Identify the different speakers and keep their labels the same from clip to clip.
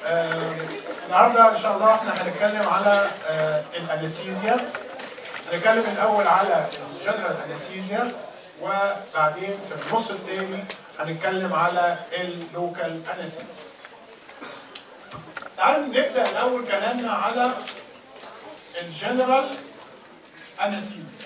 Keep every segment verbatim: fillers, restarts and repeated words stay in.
Speaker 1: النهارده ان شاء الله احنا هنتكلم على الانستيزيا. هنتكلم الاول على الجنرال انستيزيا، وبعدين في النص الثاني هنتكلم على اللوكال انستيزيا. تعالوا نبدا الاول كلامنا على الجنرال انستيزيا.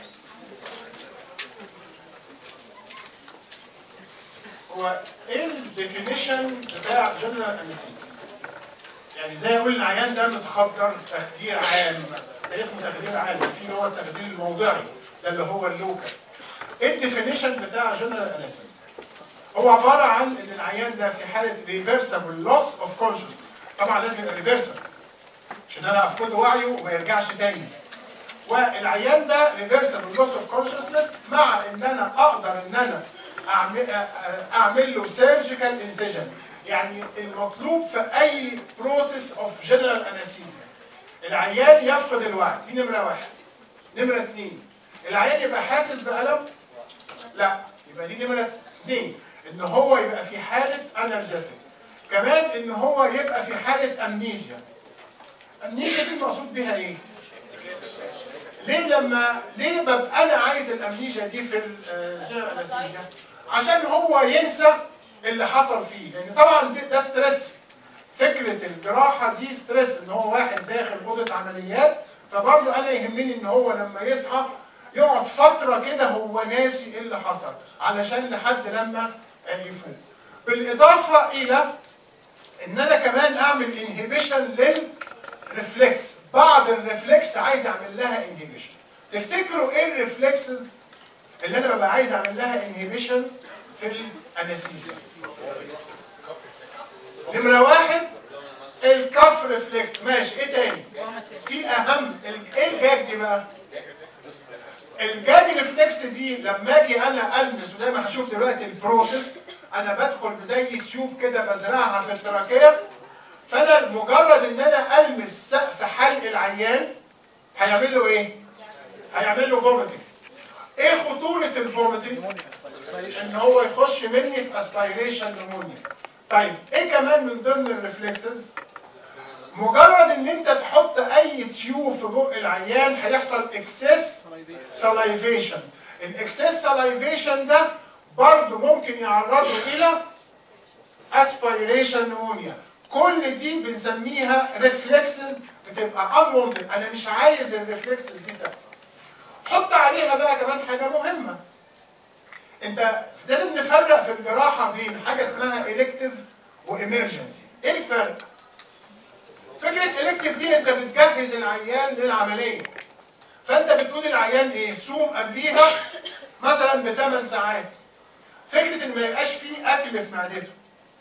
Speaker 1: هو ايه الديفينيشن بتاع جنرال انستيزيا؟ يعني زي اقول العيان ده متخدر تخدير عام، ده اسمه تخدير عام، في هو التخدير الموضعي ده اللي هو اللوكال. ايه الديفينيشن بتاع جنرال انستيزيا؟ هو عباره عن ان العيان ده في حاله ريفرسبل لوس اوف كونشسنس. طبعا لازم يبقى ريفرسبل عشان انا افقد وعيه وما يرجعش تاني. والعيان ده ريفرسبل لوس اوف كونشسنس مع ان انا اقدر ان انا اعمل اعمل له سيرجيكال انسيجن. يعني المطلوب في اي بروسيس اوف جنرال انستيزيا العيان يفقد الوعي، دي نمره واحد. نمره اثنين، العيان يبقى حاسس بألم؟ لا، يبقى دي نمره اثنين، ان هو يبقى في حاله انرجيسيك. كمان ان هو يبقى في حاله امنيجيا. امنيجيا دي المقصود بيها ايه؟ ليه لما ليه ببقى انا عايز الامنيجيا دي في الجنرال انستيزيا؟ عشان هو ينسى اللي حصل فيه، لان طبعا ده ستريس. فكره الجراحه دي ستريس، ان هو واحد داخل اوضه عمليات، فبرضه انا يهمني ان هو لما يصحى يقعد فتره كده هو ناسي ايه اللي حصل، علشان لحد لما يفوق. بالاضافه الى ان انا كمان اعمل انهبيشن للريفلكس. بعض الريفلكس عايز اعمل لها انهبيشن. تفتكروا ايه الريفلكسز اللي انا ببقى عايز اعمل لها انهبيشن في الانستيزيا؟ نمرة واحد الكف ريفلكس، ماشي. ايه تاني؟ في اهم ايه الجاج دي بقى؟ الجاج ريفلكس دي لما اجي انا المس، وزي ما هشوف دلوقتي البروسيس، انا بدخل زي تيوب كده بزرعها في التراكيه، فانا مجرد ان انا المس سقف حلق العيان هيعمل له ايه؟ هيعمل له فوميتنج. ايه خطوره الفوميتنج؟ ان هو يخش مني في اسبيريشن نمونيا. طيب ايه كمان من ضمن الريفلكسز؟ مجرد ان انت تحط اي تيوب في بق العيان هيحصل اكسس سلايفيشن. الاكسس سلايفيشن ده برضه ممكن يعرضه الى اسبيريشن نمونيا. كل دي بنسميها ريفلكسز بتبقى unwanted، انا مش عايز الريفلكسز دي تحصل. حط عليها بقى كمان حاجه مهمه. انت لازم نفرق في الجراحه بين حاجه اسمها إلكتيف وإمرجنسي. ايه الفرق؟ فكره إلكتيف دي انت بتجهز العيان للعمليه، فانت بتقول العيان ايه؟ صوم قبليها مثلا بثمان ساعات. فكره ان ما يبقاش فيه اكل في معدته.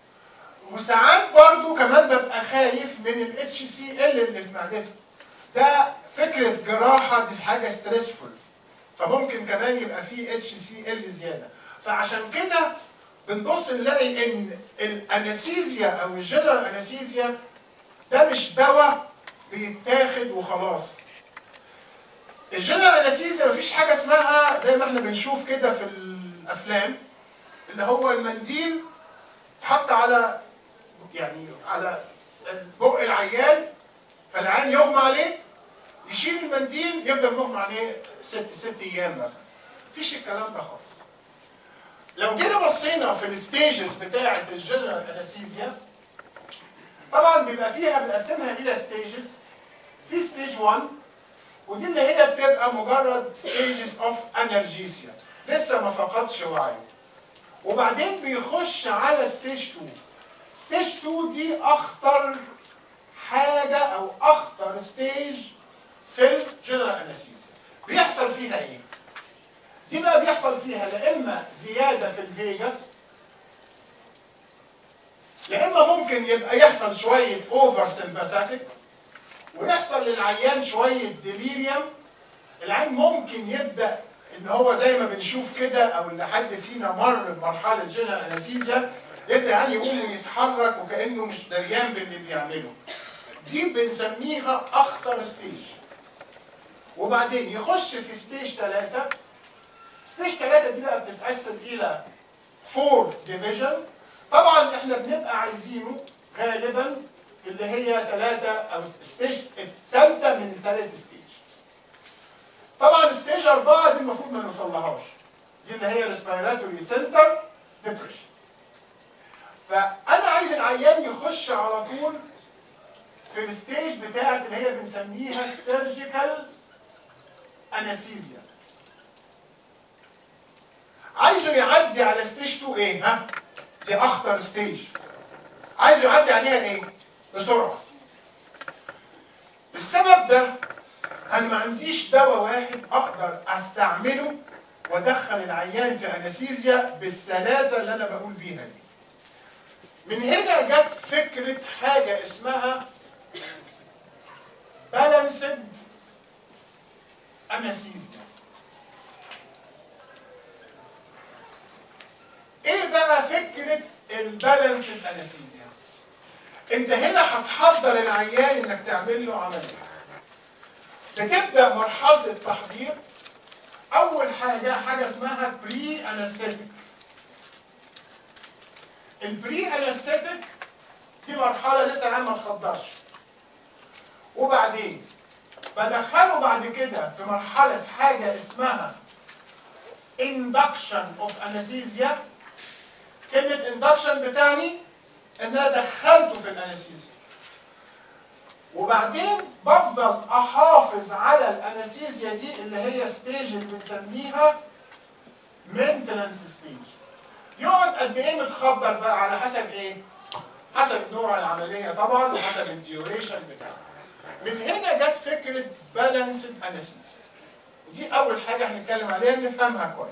Speaker 1: وساعات برضو كمان ببقى خايف من الاتش سي ال اللي في معدته. ده فكره جراحه، دي حاجه ستريسفول، فممكن كمان يبقى فيه اتش سي ال زياده. فعشان كده بنبص نلاقي ان الانستيزيا او الجنرال انستيزيا ده مش دواء بيتاخد وخلاص. الجنرال انستيزيا مفيش حاجه اسمها زي ما احنا بنشوف كده في الافلام اللي هو المنديل حط على يعني على بق العيان، فالعيان يغمى عليه، يشيل المنديل يفضل مغمى عليه ست ست ايام مثلا. مفيش الكلام ده خالص. لو جينا بصينا في الستيجز بتاعه الجنرال انستيزيا، طبعا بيبقى فيها بنقسمها الى ستيجز. في ستيج واحد ودي اللي هي بتبقى مجرد ستيجز اوف انرجيسيا، لسه ما فقدش وعيه. وبعدين بيخش على ستيج اتنين. ستيج اتنين دي اخطر حاجه او اخطر ستيج في الجنرال انستيزيا. بيحصل فيها ايه؟ دي بقى بيحصل فيها لا اما زياده في الفيجاس، لا اما ممكن يبقى يحصل شويه اوفر سمباثيك، ويحصل للعيان شويه ديليريوم. العيان ممكن يبدا ان هو زي ما بنشوف كده، او ان حد فينا مر بمرحله جنرال انستيزيا يبدا يعني يقوم ويتحرك وكانه مش دريان باللي بيعمله. دي بنسميها اخطر ستيج. وبعدين يخش في ستيج ثلاثة. ستيج ثلاثة دي بقى بتتقسم الى فور ديفيجن. طبعا احنا بنبقى عايزينه غالبا اللي هي ثلاثة أو ستيج الثالثة من ثلاث ستيج. طبعا ستيج أربعة دي المفروض ما نوصلهاش، دي اللي هي الريسبيراتوري سنتر ديبريشن. فأنا عايز العيان يخش على طول في الستيج بتاعت اللي هي بنسميها السيرجيكال انستيزيا. عايزه يعدي على ستيج اتنين ايه؟ ها؟ دي اخطر ستيج. عايزه يعدي عليها ايه؟ بسرعه. السبب ده انا ما عنديش دواء واحد اقدر استعمله وادخل العيان في انستيزيا بالسلاسه اللي انا بقول بيها دي. من هنا جت فكره حاجه اسمها بالانسد انستيزيا. ايه بقى فكره البالانسد انستيزيا؟ انت هنا هتحضر العيان انك تعمل له عمليه. بتبدا مرحله التحضير. اول حاجه حاجه اسمها بري انستيك. البري انستيك دي مرحله لسه العيان ما اتخدرش. وبعدين بدخله بعد كده في مرحله حاجه اسمها induction of anesthesia. كلمه induction بتعني ان انا دخلته في الانستيزيا. وبعدين بفضل احافظ على الانستيزيا دي اللي هي ستيج اللي بنسميها مينتنس ستيج. يقعد قد ايه متخدر بقى على حسب ايه؟ حسب نوع العمليه طبعا وحسب الديوريشن بتاعها. من هنا جت فكره بالانسد انستيزيا. دي اول حاجه هنتكلم عليها نفهمها كويس.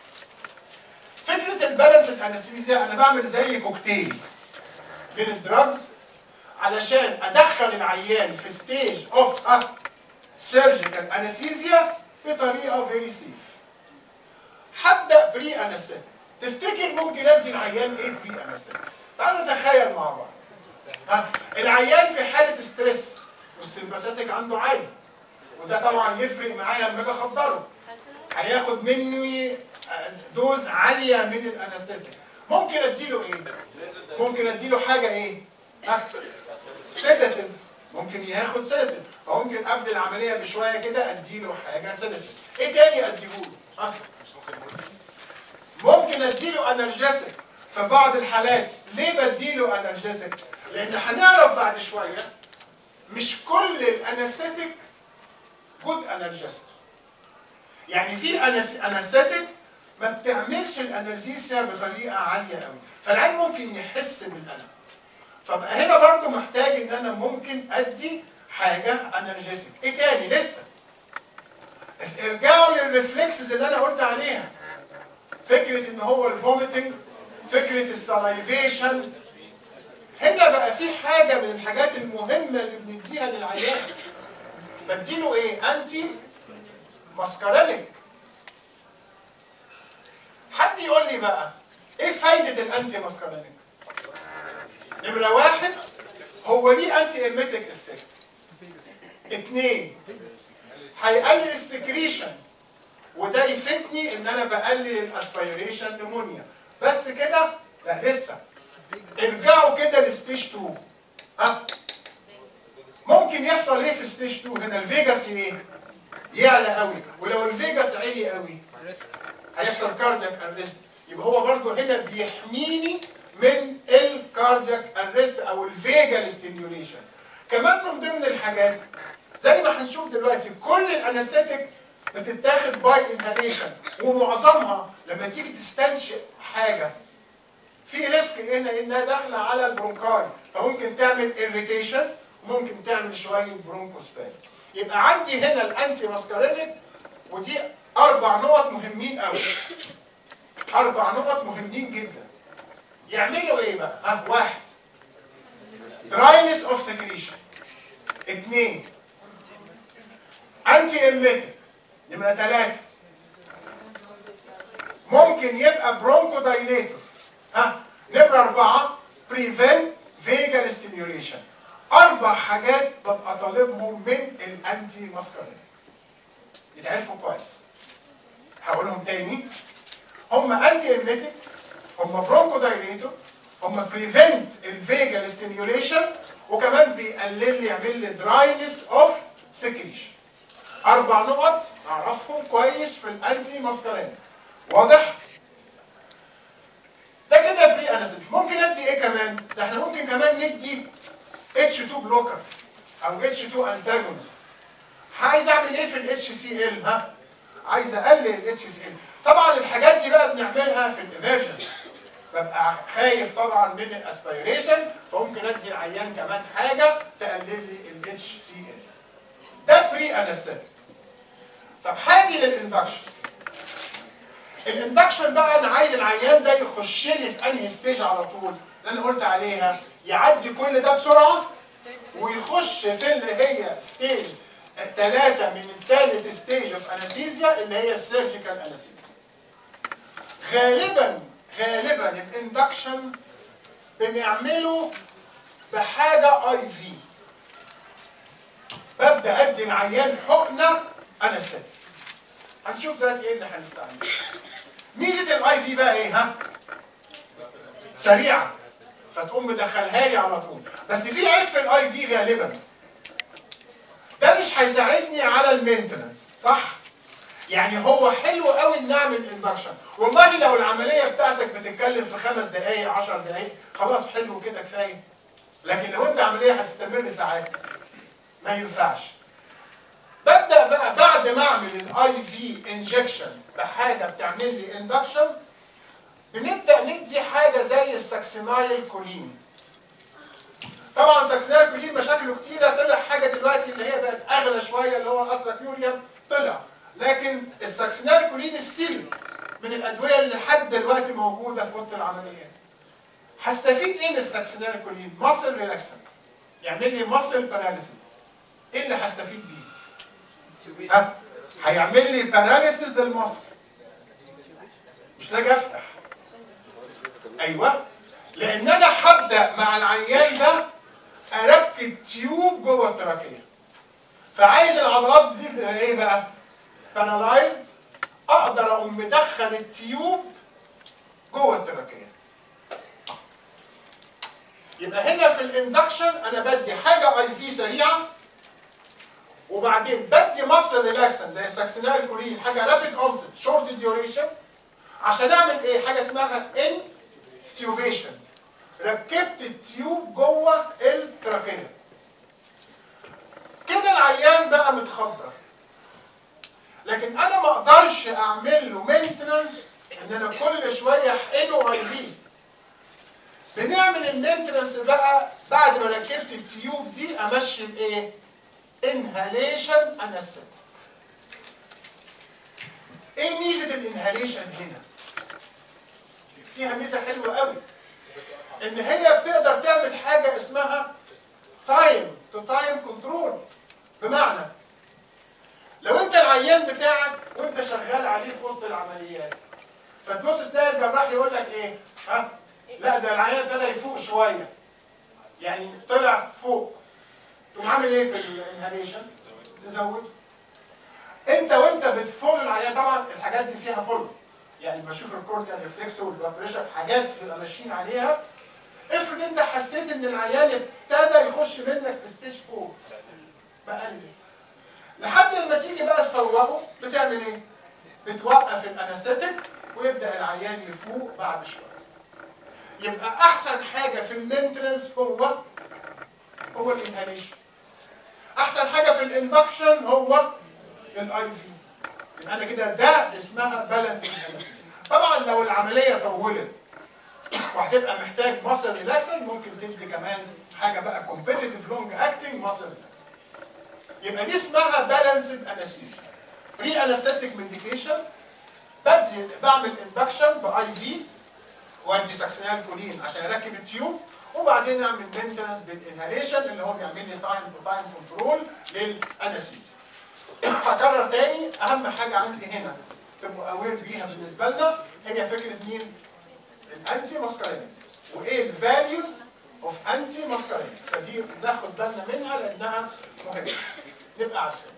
Speaker 1: فكره البالانسد انستيزيا انا بعمل زي كوكتيل بين الدراجز علشان ادخل العيان في ستيج اوف ا سيرجيكال انستيزيا بطريقه فيري سيف. هبدا بري انستيك. تفتكر ممكن ادي العيان ايه بري انستيك؟ تعالوا نتخيل مع بعض. ها العيان في حاله ستريس والسمباثيك عنده عالي، وده طبعا يفرق معايا لما اجي اخدره. هياخد مني دوز عاليه من الانستيك. ممكن اديله ايه؟ ممكن اديله حاجه ايه؟ سيداتيف. ممكن ياخد سيداتيف، فممكن قبل العمليه بشويه كده اديله حاجه سيداتيف. ايه تاني اديهوله؟ ها؟ ممكن اديله انرجيسك في بعض الحالات. ليه بديله انرجيسك؟ لان هنعرف بعد شويه مش كل الانستيك جود انرجيسك. يعني في انستيك ما بتعملش الانرجيسيا بطريقه عاليه قوي، فالعين ممكن يحس بالالم. فبقى هنا برضو محتاج ان انا ممكن ادي حاجه انرجيسك. ايه تاني لسه؟ ارجعوا للريفلكسز اللي انا قلت عليها. فكره ان هو الفوميتنج، فكره السلايفيشن. هنا بقى في حاجه من الحاجات المهمه اللي بنديها للعيان. بديله ايه؟ انتي ماسكارينيك. حد يقول لي بقى ايه فايده الانتي ماسكارينيك؟ نمره واحد هو ليه انتي ايميتيك افكت. اثنين هيقلل السكريشن، وده يفيدني ان انا بقلل الاسبيريشن نمونيا. بس كده؟ لا لسه. ارجعوا كده لستيج اتنين. ها؟ ممكن يحصل ايه في ستيج اتنين؟ هنا الفيجاس ايه؟ يعلى قوي، ولو الفيجاس عالي قوي هيحصل كاردياك ارست. يبقى هو برضو هنا بيحميني من الكاردياك ارست او الفيجال ستيميوليشن. كمان من ضمن الحاجات زي ما هنشوف دلوقتي كل الانستيك بتتاخد باي انهاليشن، ومعظمها لما تيجي تستنشق حاجه في ريسك هنا انها داخله على البرونكاي، فممكن تعمل اريتيشن وممكن تعمل شويه برونكوسبازم. يبقى عندي هنا الانتي ماسكارينيك، ودي اربع نقط مهمين قوي. اربع نقط مهمين جدا. يعملوا ايه بقى؟ ها واحد دراينس اوف سكريشن. اثنين انتي ايميتيك. نمره ثلاثه ممكن يبقى برونكو دايليتور. ها نمره اربعه بريفنت فيجال ستيميوليشن. اربع حاجات ببقى طالبهم من الانتي ماسكارينيك. يتعرفوا كويس. هقولهم تاني. هم انتي ايميتيك، هم برونكو دايليتور، هم بريفنت الفيجال ستيميوليشن، وكمان بيقلل لي يعمل لي دراينس اوف سكريشن. اربع نقط اعرفهم كويس في الانتي ماسكارين. واضح؟ ده كده بري انستيك. ممكن ادي ايه كمان؟ ده احنا ممكن كمان ندي اتش اتنين بلوكر او اتش اتنين انتاجونست. عايز اعمل ايه في الاتش سي ال؟ ها؟ عايز اقلل الاتش سي ال. طبعا الحاجات دي بقى بنعملها في الامرجنسي. ببقى خايف طبعا من الاسبيريشن، فممكن ادي العيان كمان حاجه تقلل لي الاتش سي ال. ده بري انستيك. طب هاجي للاندكشن. الاندكشن بقى انا عايز العيان ده يخش لي في انهي ستيج على طول؟ اللي انا قلت عليها يعدي كل ده بسرعه ويخش في اللي هي ستيج ثلاثه من الثالث ستيج اوف انستيزيا اللي هي السيرجيكال انستيزيا. غالبا غالبا الاندكشن بنعمله بحاجه اي في. ببدا ادي العيان حقنه انستيك. هنشوف دلوقتي ايه اللي هنستعمله. ميزه الاي في بقى ايه؟ ها؟ سريعه، فتقوم مدخلها لي على طول. بس في عيب في الاي في غالبا، ده مش هيساعدني على المينتنس، صح؟ يعني هو حلو قوي ان نعمل اندكشن، والله لو العمليه بتاعتك بتتكلم في خمس دقائق عشر دقائق خلاص حلو كده كفايه. لكن لو انت عمليه هتستمر ساعات ما ينفعش. ببدا بقى بعد ما اعمل الاي في انجكشن بحاجه بتعمل لي اندكشن، بنبدا ندي حاجه زي الساكسينايل كولين. طبعا الساكسينايل كولين مشاكله كتيره، طلع حاجه دلوقتي اللي هي بقت اغلى شويه اللي هو الاسبركيوريوم طلع، لكن الساكسينايل كولين ستيل من الادويه اللي لحد دلوقتي موجوده في اوضه العمليات. هستفيد ايه من الساكسينايل كولين؟ ماسل ريلاكسنت، يعمل لي ماسل باراليسيس. ايه اللي هستفيد بيه؟ ها؟ هيعمل لي باراليسيس للمصل. مش لاقي افتح. ايوه، لان انا هبدا مع العيان ده اركب تيوب جوه التراكيه. فعايز العضلات دي تبقى ايه بقى؟ بانالايزد، اقدر اقوم مدخل التيوب جوه التراكيه. يبقى هنا في الاندكشن انا بدي حاجه اي في سريعه، وبعدين بدي مصر ريلاكسن زي الساكسينايل كولين، حاجه رابيد اونست شورت ديوريشن، عشان اعمل ايه؟ حاجه اسمها انتيوبيشن. ركبت التيوب جوه التراكيه. كده العيان بقى متخدر. لكن انا ما اقدرش اعمل له مينتنس ان انا كل شويه احقنه اي في. بنعمل المينتنس بقى بعد ما ركبت التيوب دي امشي بايه؟ انهاليشن انستيك. ايه ميزه الانهاليشن هنا؟ فيها ميزه حلوه قوي، ان هي بتقدر تعمل حاجه اسمها تايم تو تايم كنترول. بمعنى لو انت العيان بتاعك وانت شغال عليه في اوضه العمليات، فتبص تلاقي الجراح يقول لك ايه؟ ها؟ لا ده العيان ابتدى يفوق شويه، يعني طلع فوق. تقوم عامل ايه في الانهاليشن؟ تزود. انت وانت بتفول العيان، طبعا الحاجات دي فيها فول، يعني بشوف الكورتيال ريفلكس والبلاد بريشر حاجات بنبقى ماشيين عليها. افرض انت حسيت ان العيان ابتدى يخش منك في ستيج فوق، بقلل لحد لما تيجي بقى تفوقه. بتعمل ايه؟ بتوقف الانستيك ويبدا العيان يفوق بعد شويه. يبقى احسن حاجه في المينتنس هو هو الانهاليشن. احسن حاجه في الاندكشن هو الاي في. يبقى انا كده ده اسمها بالانس. طبعا لو العمليه طولت وهتبقى محتاج ماسل ريلاكسن، ممكن تدي كمان حاجه بقى كومبيتيتيف لونج اكتنج ماسل ريلاكسن. يبقى دي اسمها بالانسد انستيزيا. بري انستيك ميديكيشن، بدي بعمل اندكشن باي في وادي ساكسينال كولين عشان اركب التيوب، وبعدين نعمل مينتنس بالانهاليشن اللي هو بيعمل لي تايم تو تايم كنترول للانستيزيا. هكرر تاني، اهم حاجه عندي هنا تبقوا اوير بيها بالنسبه لنا هي فكره مين؟ الانتي ماسكارين. وايه الفاليوز اوف انتي ماسكارين، فدي ناخد بالنا منها لانها مهمه نبقى عارفين.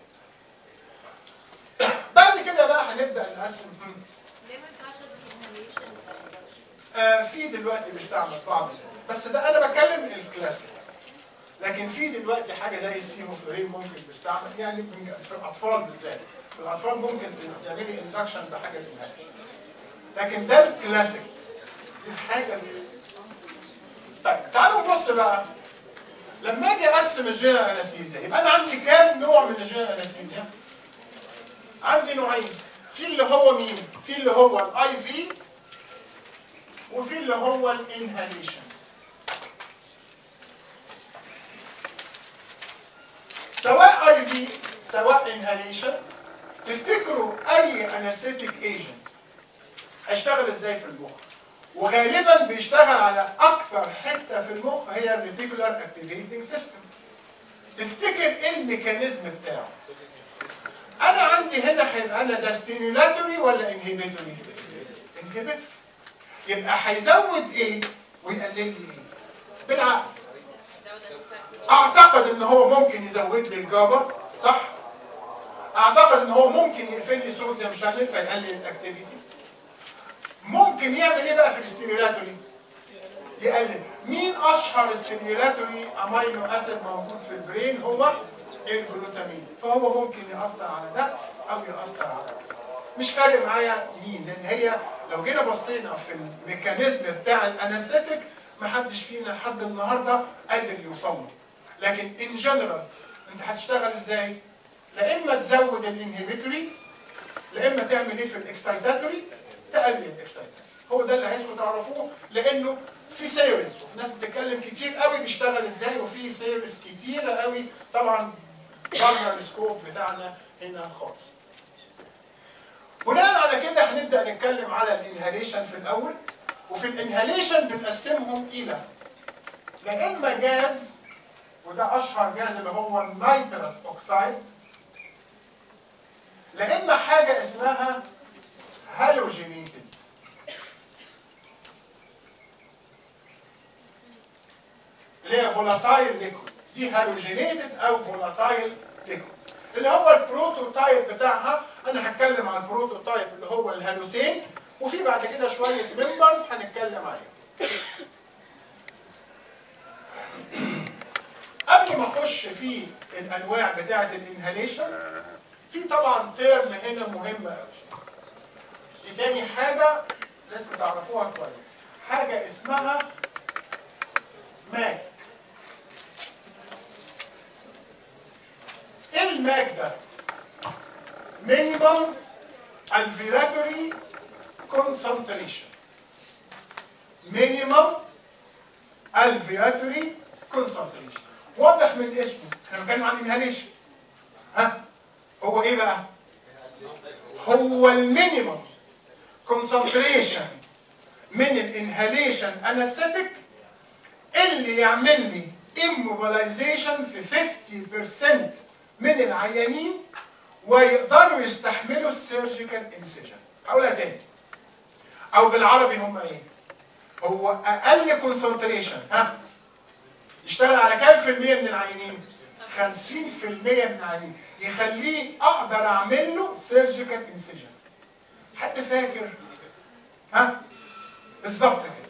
Speaker 1: بعد كده بقى هنبدا نقسم.
Speaker 2: ليه ما ينفعش الانهاليشن؟
Speaker 1: آه في دلوقتي بيستعمل بعض، بس ده انا بتكلم الكلاسيك. لكن في دلوقتي حاجه زي السيفوفلورين ممكن تستعمل يعني في الاطفال بالذات، في الاطفال ممكن تعملي اندكشن بحاجه اسمها، لكن ده الكلاسيك، دي الحاجه اللي. طيب تعالوا نبص بقى لما اجي اقسم الجنرال انستيزيا، يبقى انا عندي كام نوع من الجنرال انستيزيا؟ عندي نوعين، في اللي هو مين؟ في اللي هو الاي في وفي اللي هو الانهاليشن. سواء اي في سواء انهاليشن، تفتكروا اي انستيك ايجنت هيشتغل ازاي في المخ؟ وغالبا بيشتغل على اكثر حته في المخ هي الريتيكولار اكتيفيتنج سيستم. تفتكر ايه الميكانيزم بتاعه؟ انا عندي هنا هيبقى انا ده ستيميولاتوري ولا انهبيتوري؟ انهبيتوري. يبقى هيزود ايه ويقلل لي ايه؟ بالعقل. اعتقد ان هو ممكن يزود لي الجابا، صح؟ اعتقد ان هو ممكن يقفل لي صوت شانل فيقلل الاكتيفيتي. ممكن يعمل ايه بقى في الستيميولاتوري؟ يقلل. مين اشهر ستيميولاتوري امينو اسيد موجود في البرين؟ هو الجلوتامين. فهو ممكن ياثر على ده او ياثر على ده. مش فارق معايا مين، لان هي لو جينا بصينا في الميكانيزم بتاع الانستيك محدش فينا لحد النهارده قادر يوصل له. لكن ان جنرال انت هتشتغل ازاي؟ لا اما تزود الانهبيتوري، لا اما تعمل ايه في الاكسايتاتوري؟ تقلل الاكسايتاتوري. هو ده اللي عايزكم تعرفوه، لانه في سيريز وفي ناس بتتكلم كتير قوي بيشتغل ازاي، وفي سيريز كتيره قوي طبعا بره السكوب بتاعنا هنا خالص. بناء على كده هنبدا نتكلم على الانهاليشن في الاول. وفي الانهاليشن بنقسمهم الى لا اما جاز، وده اشهر جاز اللي هو النيترس اوكسايد، لا اما حاجه اسمها هالوجينيتد. اللي هي فولاتايل ليكويد، دي هالوجينيتد او فولاتايل ليكويد. اللي هو البروتوتايب بتاعها، انا هتكلم عن البروتوتايب اللي هو الهالوسين، وفي بعد كده شويه ممبرز هنتكلم عليهم. قبل ما اخش في الانواع بتاعه الانهاليشن، في طبعا تيرم هنا مهم قوي. دي تاني حاجه لازم تعرفوها كويس، حاجه اسمها ماك. ايه الماك ده؟ مينيمم الفيراتوري كونسنتريشن. مينيمم الفيراتوري كونسنتريشن. واضح من اسمه، احنا بنتكلم عن انهاليشن. ها؟ هو ايه بقى؟ هو المينيمم كونسنتريشن من الانهاليشن انستيك اللي يعمل لي immobilization في خمسين بالمية من العيانين ويقدروا يستحملوا السيرجيكال انسيجن. هقولها تاني. او بالعربي هم ايه؟ هو اقل كونسنتريشن ها يشتغل على كام في المية من العيانين؟ خمسين في المية من العيانين، يخليه اقدر اعمل له سيرجيكال انسيجن. حد فاكر؟ ها؟ بالظبط كده.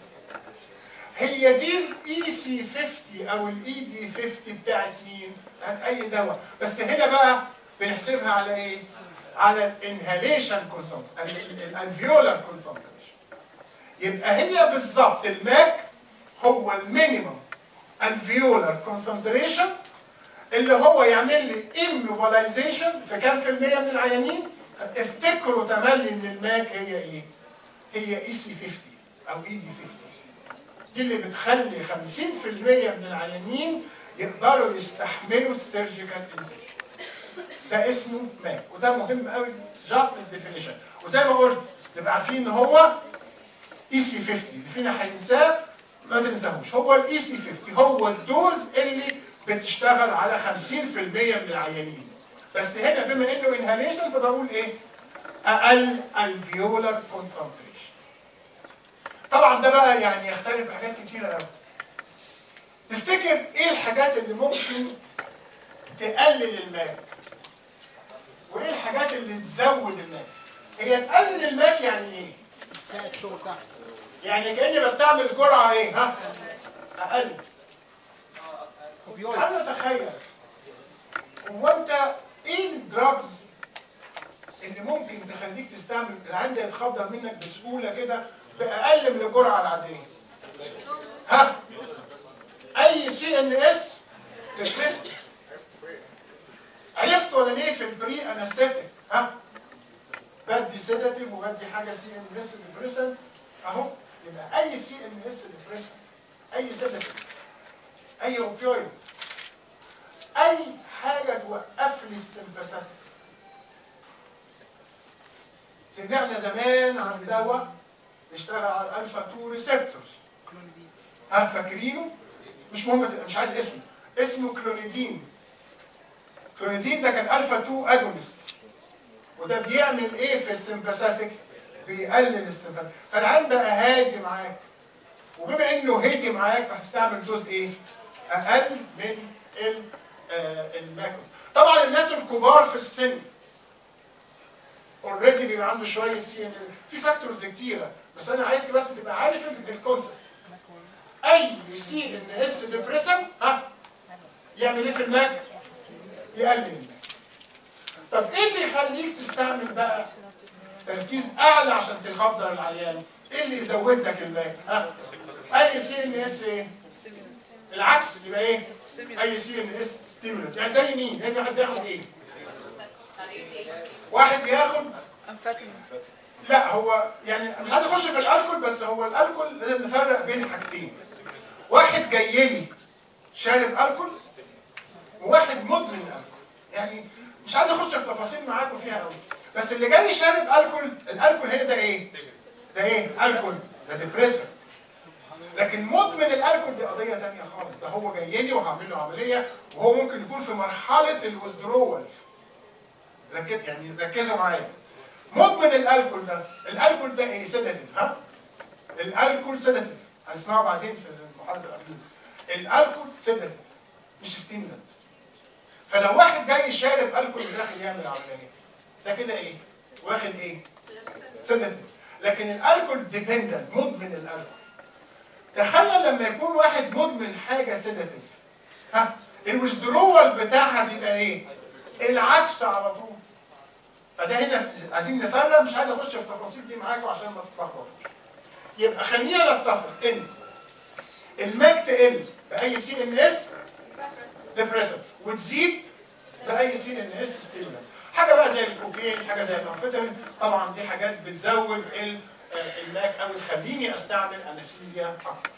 Speaker 1: هي دي الاي سي خمسين او الاي دي خمسين بتاعت مين؟ بتاعت اي دواء، بس هنا بقى بنحسبها على ايه؟ على الانهاليشن كونسنتريشن، الالفيولار كونسنتريشن. يبقى هي بالظبط الماك هو المينيمم الفيولار كونسنتريشن اللي هو يعمل لي immobilization في كام في المية من العيانين؟ افتكروا تملي ان الماك هي ايه؟ هي اي سي خمسين او اي دي خمسين. دي اللي بتخلي خمسين في المية من العيانين يقدروا يستحملوا السيرجيكال انسيجن. ده اسمه ماك، وده مهم قوي جاست الديفينيشن. وزي ما قلت نبقى عارفين ان هو اي سي خمسين، اللي فينا هينساه ما تنساهوش، هو الاي سي خمسين هو الدوز اللي بتشتغل على خمسين في المية من العيانين. بس هنا بما انه انهاليشن فبقول ايه؟ اقل الفيولار كونسنتريشن. طبعا ده بقى يعني يختلف في حاجات كتيره قوي. تفتكر ايه الحاجات اللي ممكن تقلل الماك؟ وايه الحاجات اللي تزود الماك؟ هي تقلل الماك يعني ايه؟
Speaker 3: تساعد الشغل بتاعك.
Speaker 1: يعني كاني بستعمل جرعه ايه؟ ها؟ اقل. تعال نتخيل هو انت ايه الدراجز اللي ممكن تخليك تستعمل العين ده يتخدر منك بسهوله كده باقل من الجرعه العاديه؟ ها؟ اي سي ان اس ديبريسنت. عرفت ولا ليه في البري انستيك؟ ها؟ بدي سيداتيف وبدي حاجه سي ان اس ديبريسنت اهو. يبقى اي سي ان اس ديبريسنت، اي سيداتيف، اي اوبيويد، اي حاجه توقف لي السمباثيك. سمعنا زمان عن دواء بيشتغل على الالفا اتنين ريسبتورز. ها فاكرينه؟ مش مهم، مش عايز اسمه، اسمه كلونيدين. كلونيدين ده كان الفا اتنين اجونست، وده بيعمل ايه في السمباثيك؟ بيقلل السمباثيك. فالعين بقى هادي معاك، وبما انه هادي معاك فهتستعمل دوز ايه؟ اقل من الماكروز. طبعا الناس الكبار في السن اوريدي بيبقى عنده شويه سي ان اس، في فاكتورز كتيره، بس انا عايزك بس تبقى عارف الكونسبت. اي سي ان اس ديبريسن ها يعمل ايه في الماك؟ يقلل الماك. طب ايه اللي يخليك تستعمل بقى تركيز اعلى عشان تخدر العيان؟ ايه اللي يزود لك الماك؟ ها؟ اي سي ان اس ايه؟ العكس يبقى ايه؟ اي سي ان اس ستيمولنت. يعني زي مين؟ يعني واحد بياخد ايه؟ واحد بياخد
Speaker 3: امفيتامين.
Speaker 1: لا هو يعني مش عايز اخش في الالكول، بس هو الالكول لازم نفرق بين حاجتين. واحد جاي لي شارب الكول، وواحد مدمن الكول. يعني مش عايز اخش في تفاصيل معاكم فيها قوي، بس اللي جاي شارب الكول، الالكول هنا ده ايه؟ ده ايه؟ الكول ده ديبريسر. لكن مدمن الالكول دي قضيه ثانيه خالص. ده هو جاي لي وهعمل له عمليه، وهو ممكن يكون في مرحله الويزدرول. ركز يعني ركزوا معايا. مدمن الالكول ده، الالكول ده ايه؟ سيداتيف. ها؟ الالكول سيداتيف، هنسمعه بعدين في المحاضره اللي قبلها. الالكول سيداتيف مش ستيمولانت. فلو واحد جاي شارب الكول وداخل يعمل عمليه، ده كده ايه؟ واخد ايه؟ سيداتيف. لكن الالكول ديبندنت، مدمن الالكول. تخيل لما يكون واحد مدمن حاجه سيداتيف، ها؟ الويزدرول بتاعها بيبقى ايه؟ العكس على طول. فده هنا عايزين نفرق، مش عايز اخش في التفاصيل دي معاكم عشان ما تتلخبطوش. يبقى خلينا نتفق ان الماك تقل باي سي ان اس ديبريسنت، وتزيد باي سي ان اس ستيمولانت. حاجه بقى زي الكوكين، حاجه زي الامفيتامين، طبعا دي حاجات بتزود الماك او تخليني استعمل انستيزيا اكتر.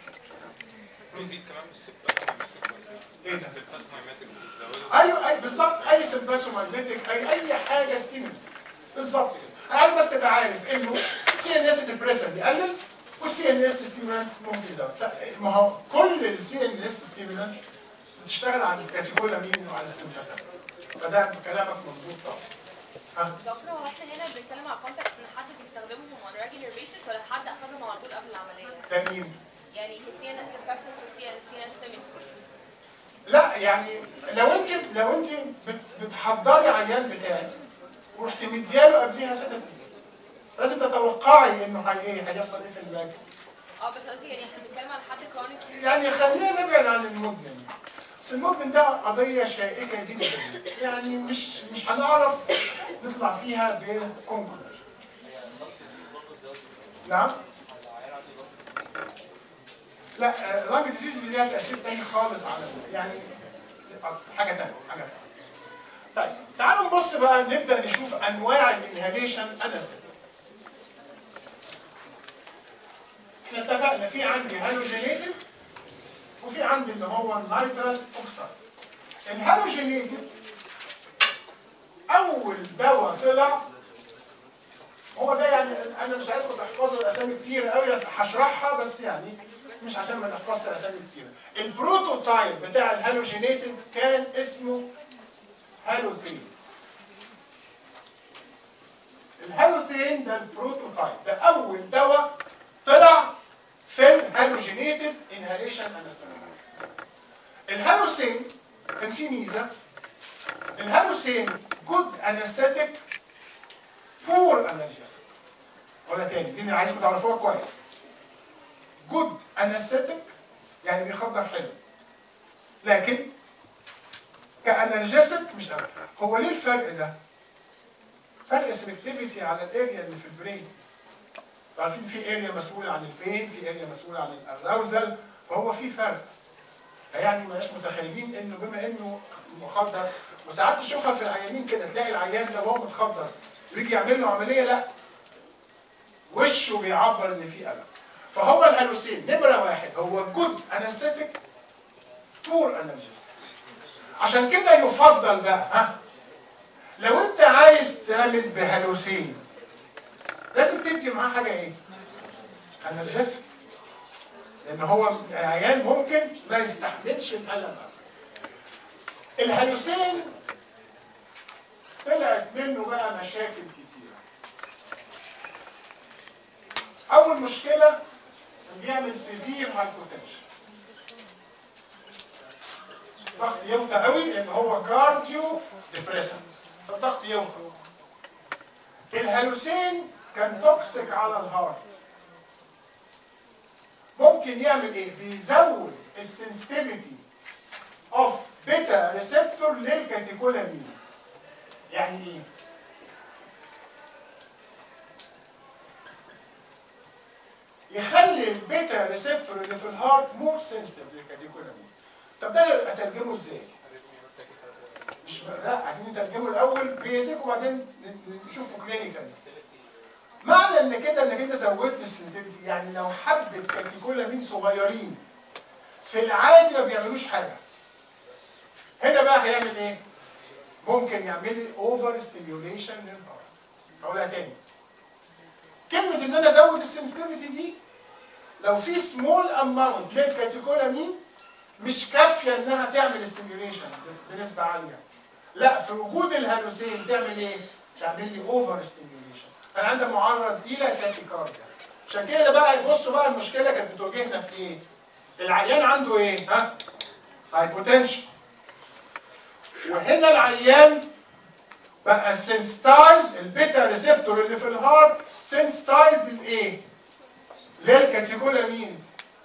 Speaker 1: ايه ده؟ ايوه اي بالظبط، اي سمباسوماجنتيك، اي اي حاجه ستيمولانت بالظبط كده. انا عايز بس تبقى عارف انه سي ان اس ديبريسنت يقلل، والسي ان اس ستيمولانت ممكن يزود. ما هو كل السي ان اس ستيمولانت بتشتغل على الكاتيكولامين وعلى السمباسات. فده كلامك مظبوط طبعا. ها؟
Speaker 2: دكتور هو احنا هنا بنتكلم على كونتكست ان حد بيستخدمهم on a regular basis ولا حد اخدهم على طول قبل العمليه؟
Speaker 1: ده مين؟
Speaker 2: يعني في سي ان اس ديبريسنس والسي ان اس ستيمولانس.
Speaker 1: لا يعني لو انت لو انت بتحضري عيان بتاعك ورحتي مدياله قبليها سيداتيف، لازم تتوقعي انه هي ايه هيحصل ايه في الماك.
Speaker 2: اه بس قصدي يعني احنا بنتكلم على حد كرونيك.
Speaker 1: يعني خلينا نبعد عن المدمن. بس المدمن ده قضيه شائكه جدا، يعني مش مش هنعرف نطلع فيها بكونكلوجن. نعم؟ لا لانج ديزيز ليها تاثير تاني خالص على يعني حاجه ثانيه حاجه ثانيه. طيب تعالوا نبص بقى نبدا نشوف انواع الانهاليشن انستيك. احنا اتفقنا في عندي هالوجينيتد وفي عندي اللي هو النيترس اوكسيد. الهالوجينيتد اول دواء طلع هو ده، يعني انا مش عايزكم تحفظوا الاسامي كتير قوي، بس هشرحها بس يعني مش عشان ما نحفظش اسامي كتير. البروتوتايب بتاع الهالوجينيتد كان اسمه هالوثين. الهالوثين ده البروتوتايب، ده اول دواء طلع في الهالوجينيتد انهاليشن انستيك. الهالوثين كان فيه ميزه، الهالوثين جود انستيك بور انالجيسيك. ولا تاني دي انا عايزكم تعرفوها كويس. جود انستيك يعني بيخدر حلو، لكن انالجيسك مش أبدا. هو ليه الفرق ده؟ فرق سلكتيفيتي على الاريا اللي في البرين. عارفين في اريا مسؤوله عن البين، في اريا مسؤوله عن الاراوزل، فهو في فرق. يعني ما متخيلين انه بما انه مخدر، وساعات تشوفها في العيانين كده، تلاقي العيان ده وهو متخدر ويجي يعمل له عمليه، لا وشه بيعبر ان في الم. فهو الهلوسين نمره واحد هو جود انستيك بور انالجيسيك. عشان كده يفضل بقى ها لو انت عايز تعمل بهلوسين لازم تدي معاه حاجه ايه؟ انالجيسيك. لان هو العيان ممكن ما يستحملش الالم. الهلوسين طلعت منه بقى مشاكل كتيره. اول مشكله بيعمل سيفير هايبوتنشن، الضغط يوطى قوي لان هو كارديو ديبريسنت، فالضغط يوطى. الهلوسين كان توكسيك على الهارت. ممكن يعمل ايه؟ بيزود السنسيتيفيتي اوف بيتا ريسبتور للكاتيكولامين. يعني ايه؟ يخلي البيتا ريسبتور اللي في الهارت مور سنسيتيف للكاتيكولامين. طب ده اترجمه ازاي؟ مش لا عايزين نترجمه الاول بيزك وبعدين نشوفه كلينيكال. معنى ان كده انك انت زودت السنسيتيفيتي، يعني لو حبه كاتيكولامين صغيرين في العادي ما بيعملوش حاجه، هنا بقى هيعمل ايه؟ ممكن يعمل لي اوفر ستيميوليشن للهارت. هقولها تاني. كلمه ان انا ازود السنسيتيفيتي دي لو في سمول اماونت من الكاتيكولامين مش كافيه انها تعمل ستيميوليشن بنسبه عاليه. لا، في وجود الهلوسين تعمل ايه؟ تعمل لي اوفر ستيميوليشن. انا عندي معرض الى تاكيكارديا. عشان كده بقى بصوا بقى المشكله كانت بتواجهنا في ايه؟ العيان عنده ايه؟ ها؟ هايبوتنشن. وهنا العيان بقى سنسيتايزد، البيتا ريسبتور اللي في الهارت سنسيتايزد لايه؟ للكاتيكولامينز.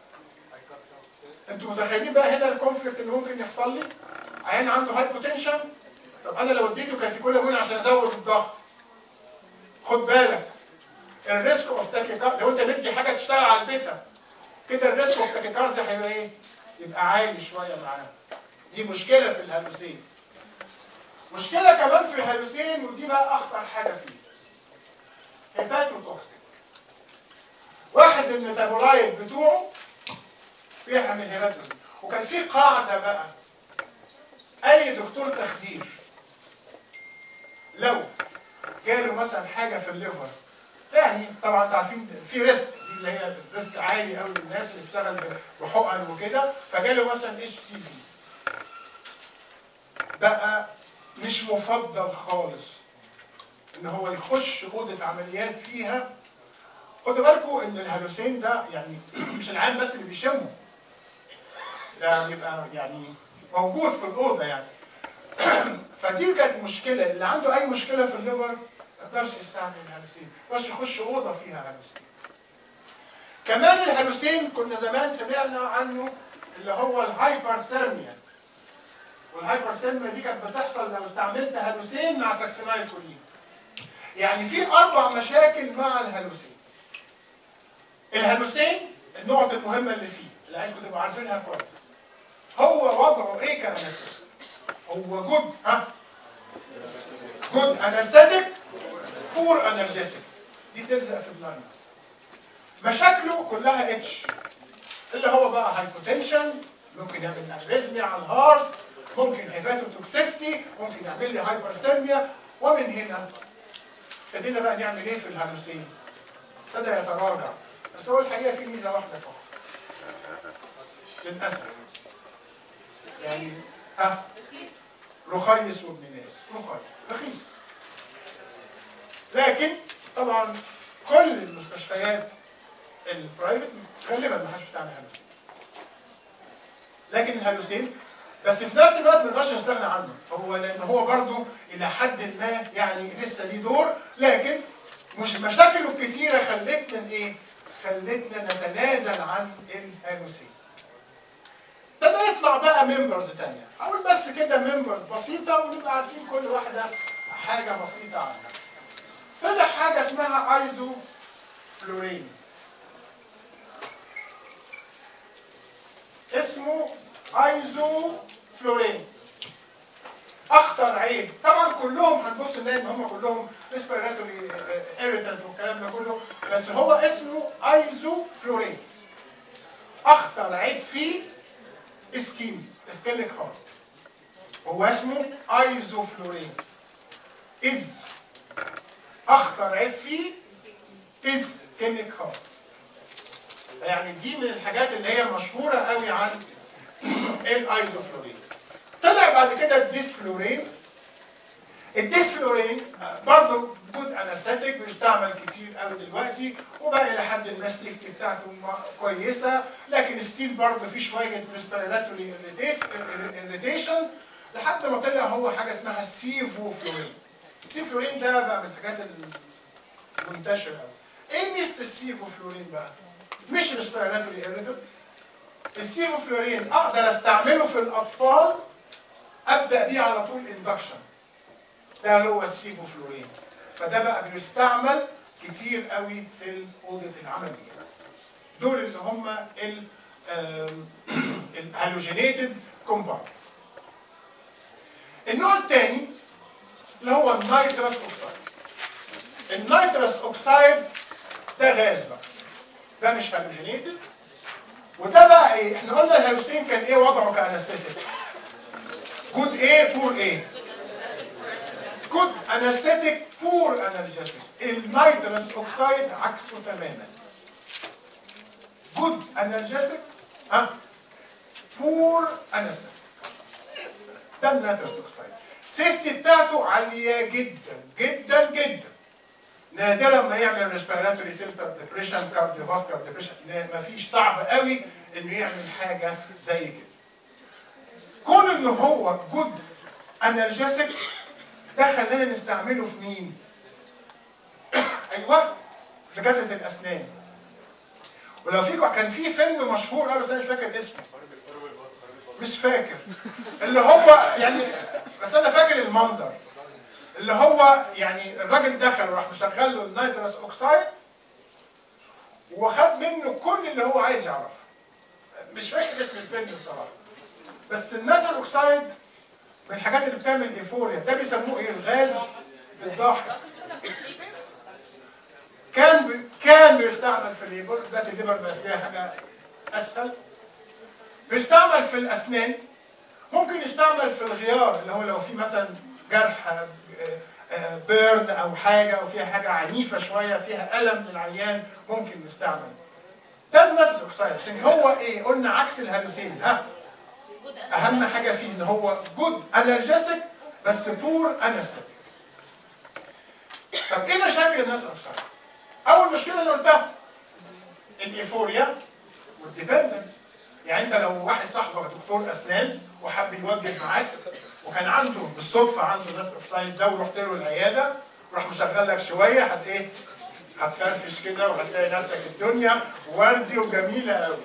Speaker 1: انتوا متخيلين بقى هنا الكونفليكت اللي ممكن يحصل لي؟ عيان عنده هايبوتنشن، طب انا لو اديته كاتيكولامين عشان ازود الضغط، خد بالك الريسك اوف تاكيكارديا، لو انت مدي حاجه تشتغل على البيتا كده الريسك اوف تاكيكارديا هيبقى ايه؟ يبقى عالي شويه معاه. دي مشكله في الهلوسين. مشكله كمان في الهلوسين ودي بقى اخطر حاجه فيه. هيباتوتوكسيك. واحد من الميتابولايت بتوعه بيعمل هيباتوتوكسيك. وكان في قاعده بقى، اي دكتور تخدير لو جاله مثلا حاجه في الليفر، يعني طبعا انتوا عارفين في ريسك، دي اللي هي ريسك عالي قوي للناس اللي بتشتغل بحقن وكده، فجاله مثلا اتش سي في، بقى مش مفضل خالص ان هو يخش اوضه عمليات فيها. خدوا بالكم ان الهلوسين ده يعني مش العام بس اللي بيشمه، ده بيبقى يعني موجود في الاوضه يعني. فدي كانت مشكله، اللي عنده اي مشكله في الليفر ما يقدرش يستعمل الهلوسين، ما يقدرش يخش اوضه فيها هلوسين. كمان الهلوسين كنا زمان سمعنا عنه اللي هو الهايبرثيرميا، والهايبرثيرميا دي كانت بتحصل لو استعملت هلوسين مع ساكسينايل كولين. يعني في اربع مشاكل مع الهلوسين. الهلوسين النقط المهمه اللي فيه اللي عايزكم تبقوا عارفينها كويس، هو وضعه ايه كانستيك؟ هو جود ها؟ جود انستيك بور انرجيتيك. دي تلزق في دماغنا. مشاكله كلها اتش، اللي هو بقى هايبوتنشن، ممكن يعمل اريزميا على الهارت، ممكن هيباتوتوكسيستي، ممكن يعمل لي هايبرثيرميا. ومن هنا ابتدينا بقى نعمل ايه في الهلوسين؟ ابتدى يتراجع. بس هو الحقيقه في ميزه واحده فقط للاسف، يعني ها رخيص وابن ناس. رخيص رخيص، لكن طبعا كل المستشفيات البرايفت غالبا ما حدش بتعمل هلوسين. لكن الهلوسين بس في نفس الوقت ما نقدرش نستغنى عنه، هو لان هو برضه الى حد ما يعني لسه ليه دور، لكن مش مشاكله الكتيره خلتنا ايه؟ خلتنا نتنازل عن الهلوسين. ابتدى فده يطلع بقى ممبرز تانية. اقول بس كده ممبرز بسيطه ونبقى عارفين كل واحده حاجه بسيطه عنها. فده حاجه اسمها ايزو فلورين، اسمه ايزو فلورين. اخطر عيب طبعا كلهم هتبص نلاقي ان هم كلهم ريسبيراتوري ايريتنت والكلام ده كله، بس هو اسمه ايزو فلورين. اخطر عيب فيه اسكيم اسكيميك هارت، هو اسمه ايزو فلورين. از اخطر عيب فيه از اسكيميك هارت. يعني دي من الحاجات اللي هي مشهوره قوي عن الايزو فلورين. طلع بعد كده الديسفلورين. الديسفلورين برضه جود انستيك بيستعمل كتير قوي دلوقتي، وبقى الى حد ما السيفتي بتاعته كويسه، لكن ستيل برضه في شويه ريسبيراتوري اريتيشن لحد ما طلع هو حاجه اسمها السيفوفلورين. السيفوفلورين ده بقى من الحاجات المنتشره قوي. ايه ميزه السيفوفلورين بقى؟ مش ريسبيراتوري اريتنت. السيفوفلورين اقدر استعمله في الاطفال، ابدا بيه على طول اندكشن. ده هو السيفوفلورين. فده بقى بيستعمل كتير قوي في اوضه العمليات. دول اللي هم الهالوجينيتد كومباوند. النوع الثاني اللي هو النيترس اوكسايد. النيترس اوكسايد ده غاز بقى، ده مش هالوجينيتد. وده بقى ايه؟ احنا قلنا الهالوسين كان ايه وضعه كانستيك؟ جود ايه بور ايه؟ جود انستيك بور انالجيسيك. النيترس اوكسايد عكسه تماما. جود انالجيسيك ها بور انستيك. ده النيترس اوكسايد. السيفتي بتاعته عاليه جدا جدا جدا. نادرا ما يعمل ريسبيراتوري سيمتوم ديبريشن، كارديوفاسكولار ديبريشن، مفيش، صعب قوي انه يعمل حاجه زي كده. كون ان هو جود انالجيسيك ده خلينا نستعمله في مين؟ ايوه دكاتره الاسنان. ولو في كان في فيلم مشهور قوي بس انا مش فاكر اسمه. مش فاكر. اللي هو يعني بس انا فاكر المنظر. اللي هو يعني الراجل دخل وراح مشغل له النيترس اوكسايد وخد منه كل اللي هو عايز يعرفه. مش فاكر اسم الفيلم بصراحه. بس النيترس اوكسايد من الحاجات اللي بتعمل ايفوريا، ده بيسموه ايه؟ الغاز بالضاحك. كان بي... كان بيستعمل في الليبر، دلوقتي الليبر بقت ليها حاجه اسهل. بيستعمل في الاسنان، ممكن يستعمل في الغيار اللي هو لو في مثلا جرح بيرن او حاجه او فيها حاجه عنيفه شويه فيها الم للعيان ممكن نستعمل. ده النيترس اوكسايد عشان هو ايه؟ قلنا عكس الهالوسين. ها اهم حاجه فيه ان هو جود انالجيسيك بس بور انستيك. طب ايه مشاكل النيترس اوكسايد؟ اول مشكله اللي قلتها الايفوريا والديبندنس. يعني انت لو واحد صاحبك دكتور اسنان وحب يوجه معاك وكان عنده بالصدفه عنده نيترس اوكسايد ده ورحت له العياده وراح مشغل لك شويه، هت ايه؟ هتفرفش كده وهتلاقي نفسك الدنيا وردي وجميله قوي.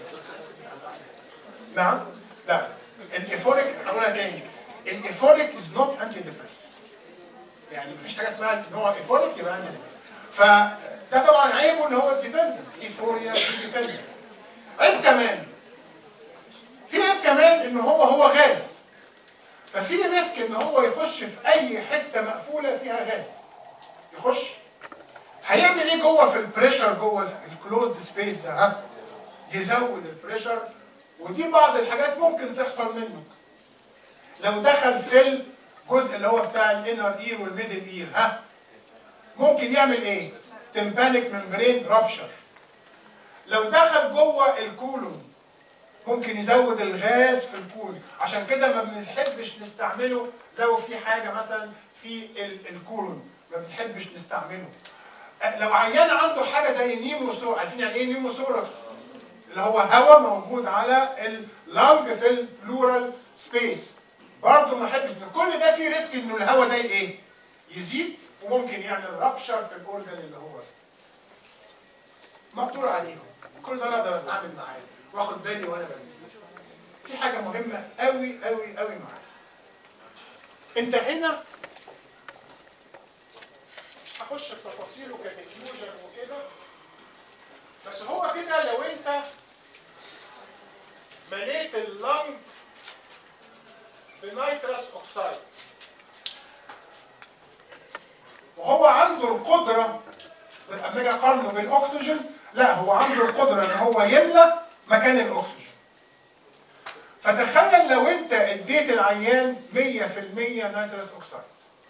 Speaker 1: نعم؟ لا الايفوريك هقولها تاني، الايفوريك از نوت انتي ديبريسنت. يعني مفيش حاجه اسمها ان هو ايفوريك يبقى انتي ديبريسنت. فده طبعا عيبه اللي هو الديبندنس، ايفوريا ديبندنس. عيب كمان في عيب كمان ان هو هو غاز. ففي ريسك ان هو يخش في اي حته مقفوله فيها غاز. يخش هيعمل ايه جوه في البريشر جوه الكلوزد سبيس ده؟ ها يزود البريشر، ودي بعض الحاجات ممكن تحصل منه. لو دخل في الجزء اللي هو بتاع الانر اير والميدل اير، ها ممكن يعمل ايه؟ تمبانيك ممبرين رابشر. لو دخل جوه الكولون ممكن يزود الغاز في الكولون، عشان كده ما بنحبش نستعمله لو في حاجه مثلا في الكولون ما بنحبش نستعمله. لو عيان عنده حاجه زي نيموثوركس، عارفين يعني ايه نيموثوركس؟ اللي هو هواء موجود على اللنج في البلورال سبيس، برضه ما احبش. كل ده فيه ريسك انه الهواء ده ايه؟ يزيد وممكن يعمل رابشر في الاورجن اللي هو فيه. مقدور عليهم، كل ده انا اقدر اتعامل معاه واخد بالي وانا بنزل. في حاجه مهمه قوي قوي قوي معاك. انت هنا هخش في تفاصيله كديفيوجن وكده، بس هو كده لو انت مليت اللنج بنيترس اوكسايد وهو عنده القدره لما اجي اقارنه بالاكسجين، لا هو عنده القدره ان هو يملى مكان الاكسجين. فتخيل لو انت اديت العيان مية في المية نيترس اوكسايد،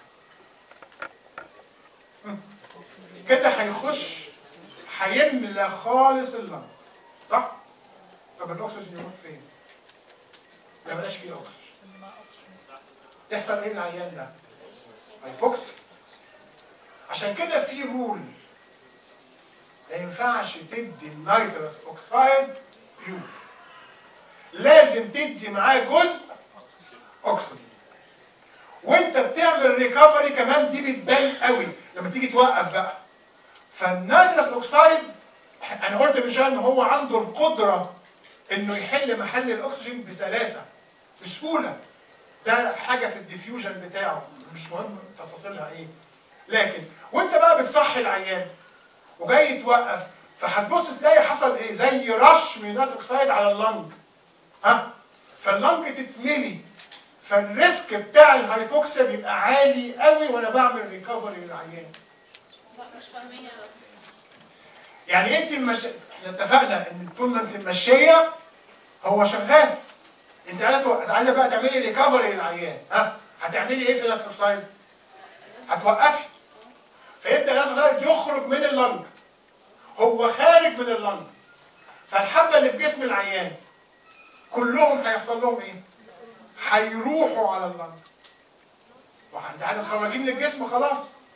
Speaker 1: كده هيخش هيملى خالص اللنج، صح؟ طب الاكسجين يروح فين؟ ما بقاش فيه اكسجين. يحصل ايه العيان ده؟ هيبوكسي. عشان كده في رول ما ينفعش تدي النيترس اوكسايد بيور، لازم تدي معاه جزء اكسجين. وانت بتعمل ريكفري كمان دي بتبان قوي لما تيجي توقف بقى. فالنيترس اوكسايد انا قلت من شويه ان هو عنده القدره انه يحل محل الاكسجين بسلاسه بسهوله. ده حاجه في الديفيوجن بتاعه مش مهم تفاصيلها ايه. لكن وانت بقى بتصحي العيان وجاي توقف، فهتبص تلاقي حصل ايه؟ زي رش من النيترس اوكسايد على اللنج. ها؟ فاللنج تتملي، فالريسك بتاع الهايبوكسيا بيبقى عالي قوي وانا بعمل ريكفري للعيان.
Speaker 2: لا مش فاهمين يا دكتور.
Speaker 1: يعني انت المش... احنا اتفقنا ان طول ما انت ماشيه هو شغال. انت عايزه عايزه بقى تعملي ريكفري للعيان، ها؟ هتعملي ايه في النيترس اوكسايد؟ هتوقفي. فيبدا النيترس اوكسايد يخرج من اللنج. هو خارج من اللنج. فالحبه اللي في جسم العيان كلهم هيحصل لهم ايه؟ هيروحوا على اللنج. وانت عايزه تخرجيه من الجسم خلاص.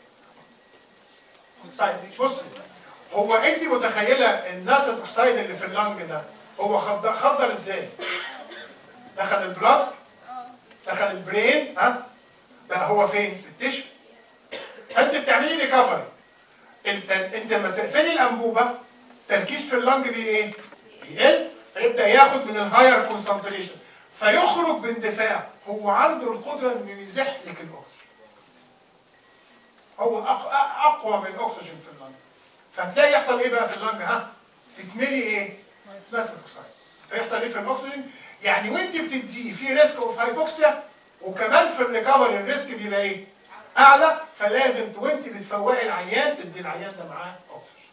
Speaker 1: طيب بصي، هو انت متخيله النيترس اوكسايد اللي في اللنج ده هو خضر خضر ازاي؟ دخل البلاد، دخل البرين، ها؟ بقى هو فين؟ في التشو. انت بتعملي ريكفري. انت انت لما تقفلي الانبوبه تركيز في اللنج بي ايه؟ بيقل، فيبدا ياخد من الهاير كونسنتريشن فيخرج باندفاع. هو عنده القدره انه يزح لك الاكسجين. هو اقوى من الاكسجين في اللنج. فتلاقي يحصل ايه بقى في اللنج؟ ها؟ تتملي ايه؟ نيترس اوكسايد. فيحصل ايه في الاكسجين؟ يعني وانت بتديه في ريسك اوف هايبوكسيا، وكمان في الريكفري الريسك بيبقى ايه؟ اعلى. فلازم وانت بتفوقي العيان تدي العيان ده معاه اكسجين.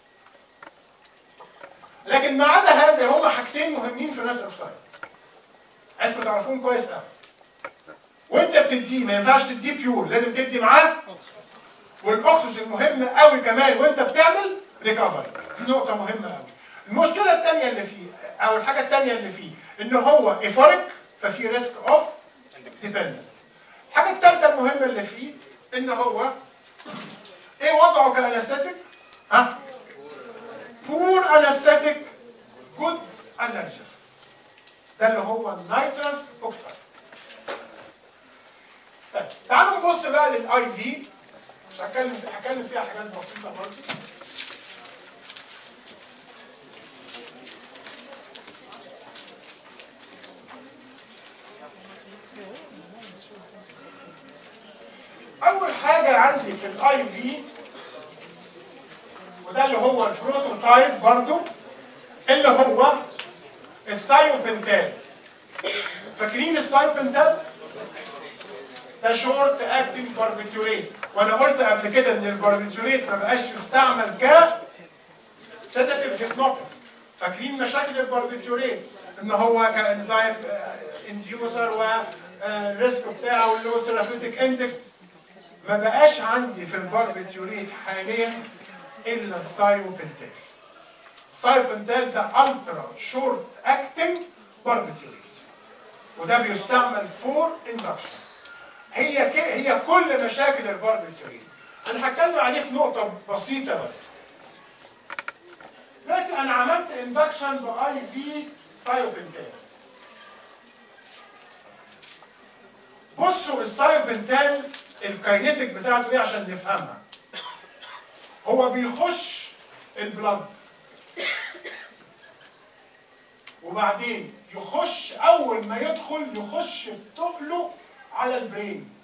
Speaker 1: لكن ما عدا هذا هما حاجتين مهمين في النيترس اوكسايد. عايزكم تعرفوهم كويس قوي. وانت بتديه ما ينفعش تديه بيور، لازم تدي معاه والاكسجين مهم قوي كمان وانت بتعمل ريكفري. دي نقطة مهمة قوي. المشكلة الثانية اللي فيه او الحاجة الثانية اللي فيه ان هو ايفوريك، ففي ريسك اوف ديبندنس. الحاجة الثالثة المهمة اللي فيه ان هو ايه وضعه كانستيك؟ ها؟ بور انستيك جود انرجيس. ده اللي هو النيترس اوكسايد. طيب تعالوا نبص بقى للاي في. مش هتكلم هتكلم فيها حاجات بسيطه برضه. اول حاجه عندي في الاي في وده اللي هو البروتوتايب برضه اللي هو الثايوبنتال. فاكرين الثايوبنتال؟ ده شورت اكتنج باربيتوريت، وانا قلت قبل كده ان الباربيتوريت ما بقاش يستعمل ك سيداتيف هيبنوتكس. فاكرين مشاكل الباربيتوريت ان هو كانزايم انديوسر والريسك بتاعه اللو ثيرابيوتيك اندكس. ما بقاش عندي في الباربيتوريت حاليا الا الثايوبنتال. الثايوبنتال ده الترا شورت اكتنج باربيتوريت، وده بيستعمل فور اندكشن. هي ك... هي كل مشاكل الباربيتوريت. انا هتكلم عليه في نقطه بسيطه بس. بس انا عملت اندكشن باي في ثايوبنتال. بصوا الثايوبنتال الكاينيتيك بتاعته ايه عشان نفهمها. هو بيخش البلد وبعدين يخش اول ما يدخل يخش بتقله على البرين،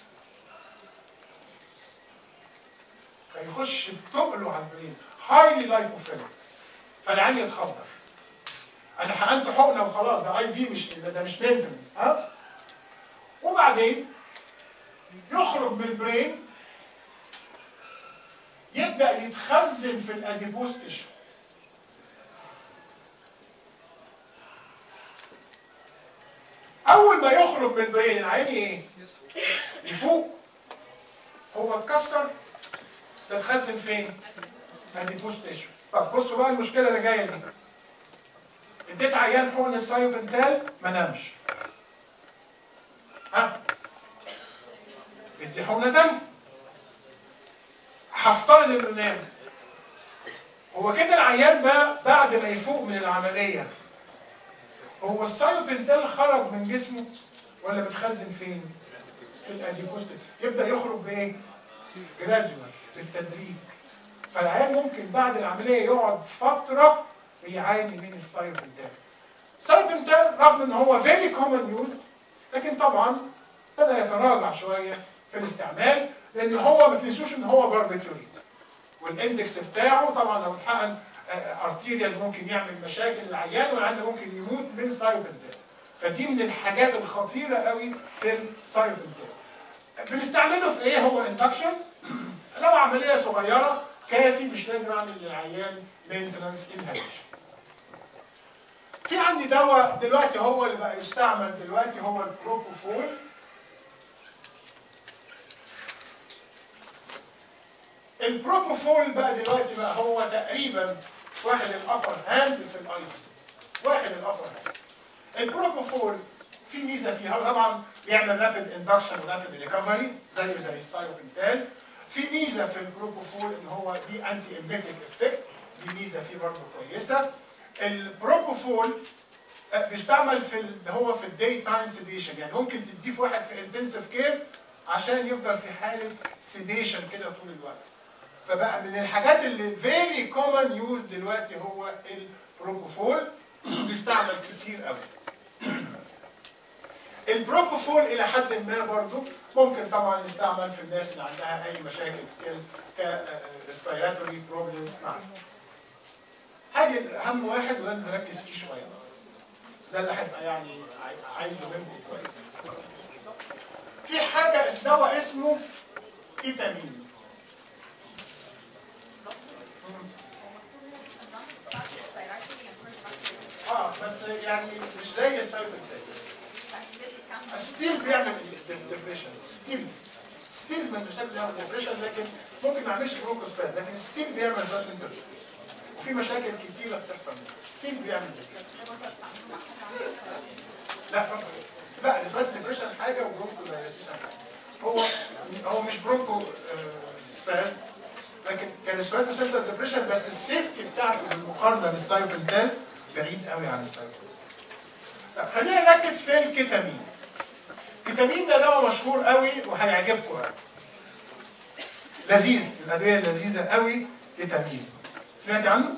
Speaker 1: فيخش بتقله على البرين هايلي لايبوفيليك، فالعيان يتخدر. انا حقنت حقنه وخلاص، ده اي في مش ده مش مينتنس ها. وبعدين يخرج من البرين يبدا يتخزن في الاديبوز تيشو. اول ما يخرج من البرين العين ايه؟ يفوق. هو اتكسر، ده اتخزن فين؟ اديبوز تيشو. طب بصوا بقى المشكله اللي جايه دي. اديت عيان حقن السايوبنتال ما نامش. ها؟ ادي حقنه تانيه. هفترض انه نام. هو كده العيان بقى بعد ما يفوق من العمليه هو السايوبنتال خرج من جسمه ولا متخزن فين؟ في الاديبوز تيشو. يبدا يخرج بايه؟ جراديوال بالتدريج. فالعيان ممكن بعد العمليه يقعد فتره بيعاني من السايوبنتال. السايوبنتال رغم ان هو فيري كومن يوز لكن طبعا بدا يتراجع شويه في الاستعمال لان هو ما تنسوش ان هو باربيتوريت والاندكس بتاعه طبعا لو اتحقن ارتيريال ممكن يعمل مشاكل للعيان والعيان ممكن يموت من سايوبنتال. فدي من الحاجات الخطيره قوي في السايوبنتال. بنستعمله في ايه؟ هو اندكشن. لو عمليه صغيره كافي، مش لازم اعمل للعيان مينتنس انهاليشن. في عندي دواء دلوقتي هو اللي بقى يستعمل دلوقتي هو البروبوفول. البروبوفول بقى دلوقتي بقى هو تقريبا واخد الابر هاند في الاي في، واخد الابر هاند. البروبوفول في ميزه فيها طبعا بيعمل رابيد اندكشن ورابيد ريكفري زيه زي السايوبنتال. في ميزه في البروبوفول ان هو دي انتي اميتيك افكت، دي ميزه فيه برضه كويسه. البروبوفول بيستعمل في هو في الداي تايم سيديشن، يعني ممكن تديه في واحد في انتنسيف كير عشان يفضل في حاله سيديشن كده طول الوقت. فبقى من الحاجات اللي فيري كومن يوز دلوقتي هو البروبوفول، بيستعمل كتير قوي. البروبوفول الى حد ما برضه ممكن طبعا يستعمل في الناس اللي عندها اي مشاكل ك ريسبيراتوري بروبلمز. حاجه اهم واحد وده اللي نركز فيه شويه، ده اللي هيبقى يعني عايزه منكم كويس. في حاجه دواء اسمه كيتامين. اه بس يعني مش زي السايوبنتال. ستيل بيعمل ديبريشن، ستيل ستيل من المشاكل بيعمل ديبريشن، لكن ممكن ما يعملش بروكوسباد، لكن ستيل بيعمل فاسنتر وفي مشاكل كتيره بتحصل. ستيل بيعمل ديبريشن. لا فقط. لا الاسبات ديبريشن حاجه وبرونكو دايلاتيشن حاجه. هو هو مش برونكو سباز لكن كان سباز سنتر ديبريشن، بس السيفتي بتاعته بالمقارنه بالسايوبنتال بعيد قوي عن السايوبنتال. طب خلينا نركز في الكيتامين. الكيتامين ده دواء مشهور قوي وهيعجبكم قوي. لذيذ، من الادويه اللذيذه قوي كيتامين. سمعتي عنه؟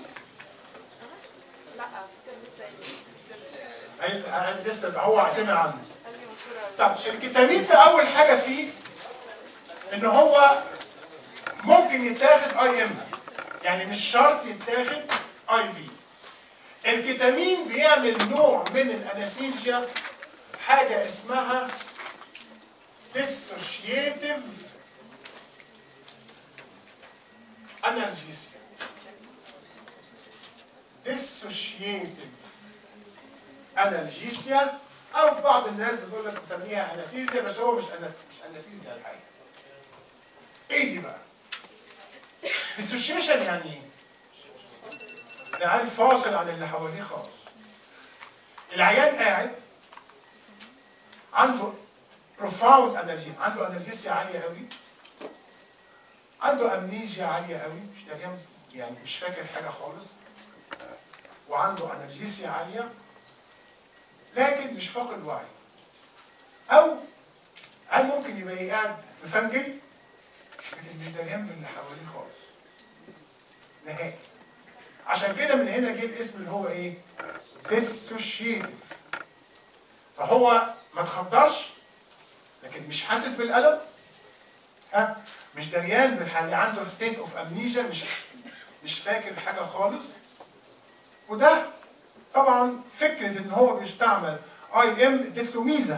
Speaker 1: لا لسه هو سمع عنه. طب الكيتامين ده اول حاجه فيه ان هو ممكن يتاخد اي ام، يعني مش شرط يتاخد اي في. الكيتامين بيعمل نوع من الانستيزيا حاجه اسمها ديسوشيتيف انالجيسيا. ديسوشيتيف انالجيسيا، او بعض الناس بتقول لك بتسميها انستيزيا، بس هو مش أنس... مش انستيزيا الحقيقه. ايه دي بقى؟ ديسوشيشن يعني ايه؟ العيان فاصل عن اللي حواليه خالص. العيان قاعد عنده بروفاوند انرجي، عنده انرجيسيا عاليه قوي، عنده امنيزيا عاليه قوي، مش تمام يعني مش فاكر حاجه خالص، وعنده انرجيسيا عاليه لكن مش فاقد وعي. او هل ممكن يبقى قاعد مفنجل لكن مش دريان باللي حواليه خالص نهائي. عشان كده من هنا جه الاسم اللي هو ايه؟ ديسوشيتيف فهو ما تخدرش لكن مش حاسس بالالم، ها مش دريان بالحاجه، عنده ستيت اوف امنيجيا، مش مش فاكر حاجه خالص. وده طبعا فكره ان هو بيستعمل اي ام ادت له ميزه.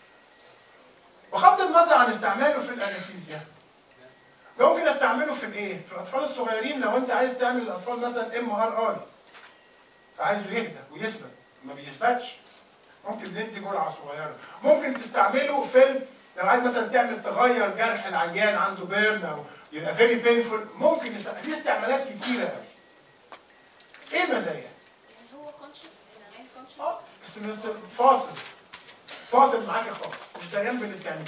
Speaker 1: بغض النظر عن استعماله في الانستيزيا، ده ممكن استعمله في الايه؟ في الاطفال الصغيرين. لو انت عايز تعمل للاطفال مثلا ام ار اي عايزه يهدى ويثبت، ما بيثبتش، ممكن ندي جرعه صغيره. ممكن تستعمله في لو عايز مثلا تعمل تغير جرح العيان عنده بيرن او يبقى فيري بينفول، ممكن يستعمل. ليه استعمالات كتيره قوي. ايه المزايا؟
Speaker 2: يعني هو كونشس يعني كونشس
Speaker 1: اه بس بس فاصل فاصل معاك خالص، مش دريان باللي بتعمليه.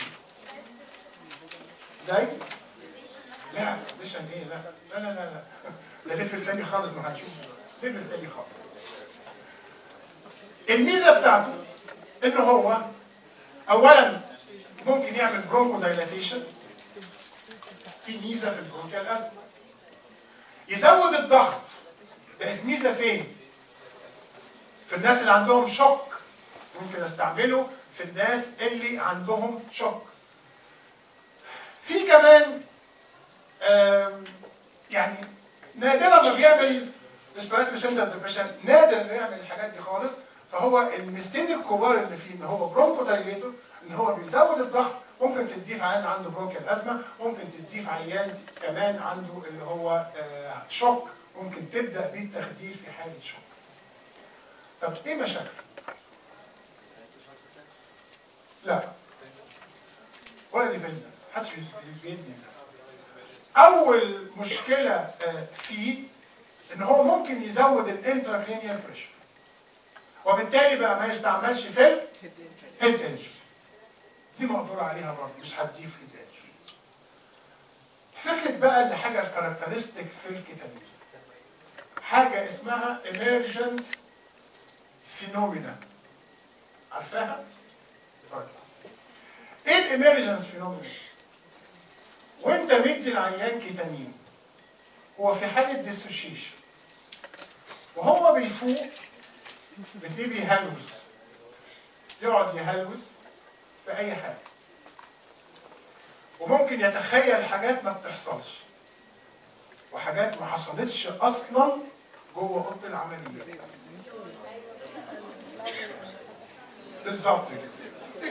Speaker 1: زي لا مش ايه لا لا لا لا لا ده ليفل تاني خالص، ما هنشوفه ليفل تاني خالص. الميزه بتاعته ان هو اولا ممكن يعمل برونكو دايلاتيشن، في ميزه في البرونكيال ازمه. يزود الضغط، بقت ميزه فين؟ في الناس اللي عندهم شوك، ممكن استعمله في الناس اللي عندهم شوك. في كمان يعني نادرا ما بيعمل ريسبيراتوري سنتر ديبريشن، نادر انه يعمل الحاجات دي خالص. فهو الميزتين الكبار اللي فيه ان هو برونكو دايليتور، ان هو بيزود الضغط، ممكن تديه في عيان عنده برونكيال ازمه، ممكن تديه في عيان كمان عنده اللي هو آه شوك، ممكن تبدا بيه التخدير في حاله شوك. طب ايه مشاكل؟ لا ولا دي بيزنس، محدش بيدني. اول مشكله آه فيه ان هو ممكن يزود الانتراكرينيال بريشر، وبالتالي بقى ما يستعملش في الهيد انجري. دي مقدور عليها برضه، مش هتضيف هيد انجري. فكره بقى ان حاجه كاركترستيك في الكتامين، حاجه اسمها emergence phenomena، عارفاها؟ طيب ايه الاميرجنس فينومينا؟ وانت مدي العيان كيتامين هو في حاله ديسوشيشن، وهو بيفوق بتلاقيه بيهلوس، يقعد يهلوس في اي حاجه، وممكن يتخيل حاجات ما بتحصلش وحاجات ما حصلتش اصلا جوه اوضه العمليه. بالظبط كده.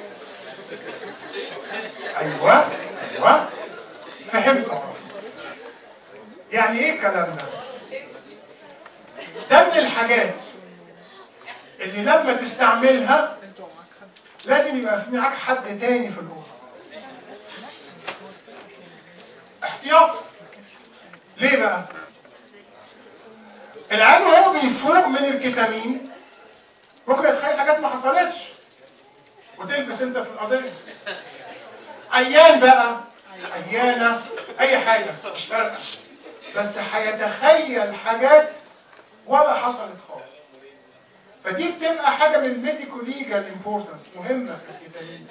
Speaker 1: ايوه ايوه فهمت. يعني ايه الكلام ده؟ ده من الحاجات اللي لما تستعملها لازم يبقى في معاك حد تاني في الاوضه احتياطي. ليه بقى؟ العيان وهو بيفوق من الكيتامين ممكن يتخيل حاجات ما حصلتش وتلبس انت في القضيه. عيان بقى، عيانه، اي حاجه مش فارقه، بس هيتخيل حاجات ولا حصلت خالص. فدي بتبقى حاجه من الميديكو ليجال امبورتنس، مهمه في الكيتامين.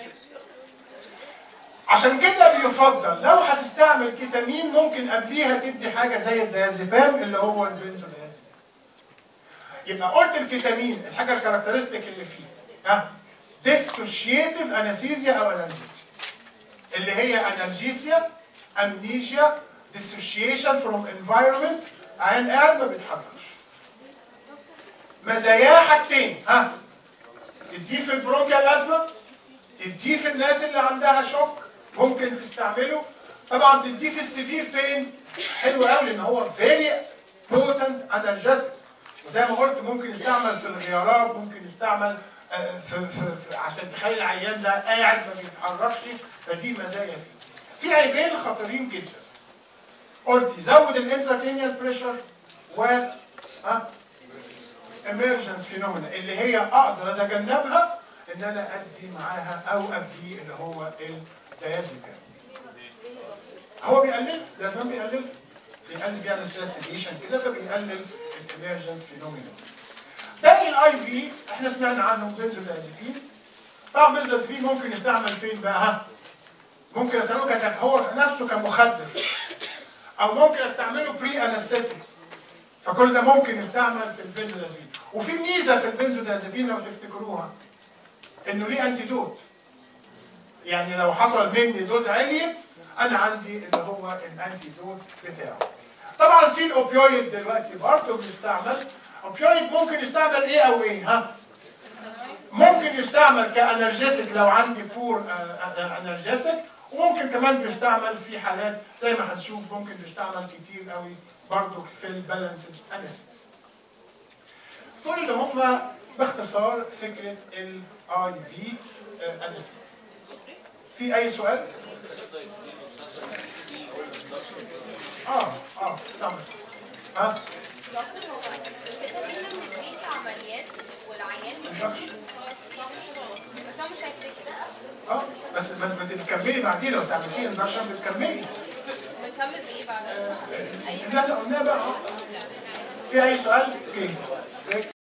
Speaker 1: عشان كده بيفضل لو هتستعمل كيتامين ممكن قبليها تدي حاجه زي الديازيبام اللي هو البنزوديازيبام. يبقى قلت الكيتامين الحاجه الكاركترستيك اللي فيه ها ديسوشيتيف انستيزيا او انالجيسيا، اللي هي انالجيسيا، امنيجيا، ديسوشيشن فروم انفايرمنت، عيان قاعد ما بيتحركش. مزاياه حاجتين، ها تديه في البرونكيال ازمه، تديه في الناس اللي عندها شوك ممكن تستعمله، طبعا تديه في السيفير بين حلو قوي لان هو فيري بوتنت انالجيسيك. وزي ما قلت ممكن يستعمل في الغيارات، ممكن يستعمل في, في, في عشان تخلي العيان ده قاعد ما بيتحركش، فدي مزايا فيه. في عيبين خطيرين جدا. قلت يزود الانتراكرينيال بريشر و ها emergence phenomena اللي هي اقدر اتجنبها ان انا ادي معاها او ابدي اللي هو الديازيبام. هو بيقلل، ده زمان بيقلل بيقلل بيعمل شويه سيديشن كده فبيقلل الاميرجنس فينومينا. باقي الاي في احنا سمعنا عنه بنزودازيبين. طبعا بنزودازيبين ممكن يستعمل فين بقى؟ ها ممكن استعمله كتك هو نفسه كمخدر، او ممكن استعمله بري انستيتيك، فكل ده ممكن يستعمل في البنزودازيبين. وفي ميزه في البنزودازيبين لو تفتكروها، انه ليه انتيدوت. يعني لو حصل مني دوز عليت انا عندي اللي هو الانتيدوت بتاعه. طبعا في الاوبيويد دلوقتي برضه بيستعمل. اوبيويد ممكن يستعمل ايه او ايه؟ ها؟ ممكن يستعمل كانرجيسك لو عندي بور انرجيسك، وممكن كمان بيستعمل في حالات زي ما هنشوف ممكن يستعمل كتير قوي برضه في البالانسد انستيزيا. دول اللي هم باختصار فكره الاي في انستيزيا. في اي سؤال؟ اه اه تمام. ها؟
Speaker 2: دكتور هو الفكره ان احنا بنديه في عمليات والعيان بس هو مش هيفتكر.
Speaker 1: اه بس ما ما تكملي بعدين لو استعملتيه اندكشن بتكملي.
Speaker 2: بنكمل بايه بعد؟
Speaker 1: لا لا قلناها بقى. في اي سؤال؟ اوكي.